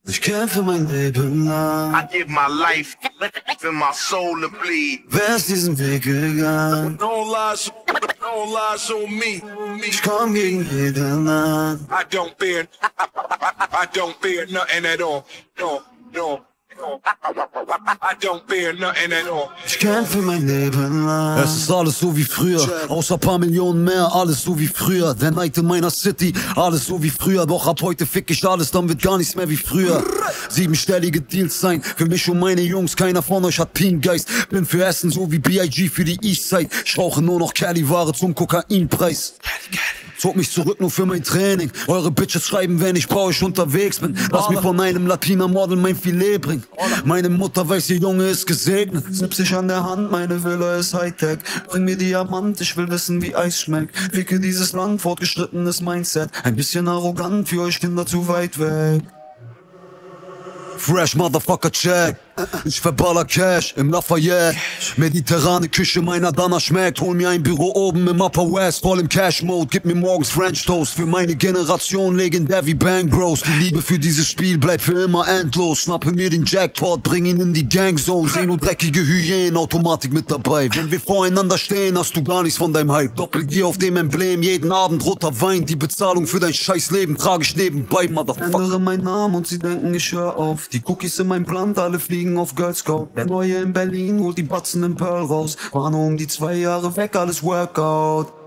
Ich kämpfe mein Leben lang. I give my life and my soul to bleed. Wer ist diesen Weg gegangen? Don't lies on me. Ich komm gegen jeden an. I don't fear nothing at all. No. I don't fear nothing at all. Ich kämpfe mein Leben lang. Es ist alles so wie früher, außer paar Millionen mehr, alles so wie früher. Der Night in meiner City, alles so wie früher. Doch ab heute fick ich alles, dann wird gar nichts mehr wie früher. 7-stellige Deals sein, für mich und meine Jungs, keiner von euch hat Pin-Geist. Bin für Essen so wie B.I.G. für die Eastside. Ich rauche nur noch Cali-Ware zum Kokainpreis. Zog mich zurück nur für mein Training. Eure Bitches schreiben, wenn ich bei euch unterwegs bin. Lass mich von einem Latina-Model mein Filet bringen. Meine Mutter weiß, ihr Junge ist gesegnet. 70 an der Hand, meine Villa ist Hightech. Bring mir Diamant, ich will wissen, wie Eis schmeckt. Ficke dieses Land, fortgeschrittenes Mindset. Ein bisschen arrogant, für euch Kinder zu weit weg. Fresh Motherfucker Check. Ich verballer Cash im Lafayette. Mediterrane Küche meiner Dana schmeckt. Hol mir ein Büro oben im Upper West, voll im Cash Mode. Gib mir morgens French Toast. Für meine Generation legendär wie Bang Bros. Die Liebe für dieses Spiel bleibt für immer endlos. Schnappe mir den Jackpot, bring ihn in die Gangzone. Seh nur dreckige Hyänen, Automatik mit dabei. Wenn wir voreinander stehen, hast du gar nichts von deinem Hype. Doppel-G auf dem Emblem, jeden Abend roter Wein. Die Bezahlung für dein scheiß Leben trage ich nebenbei, Motherfucker. Ändere meinen Namen und sie denken, ich hör auf. Die Cookies in meinem Plant, alle fliegen auf Girl Scout. Der Neue in Berlin holt die Batzen im Pearl raus. War nur um die 2 Jahre weg, alles Workout.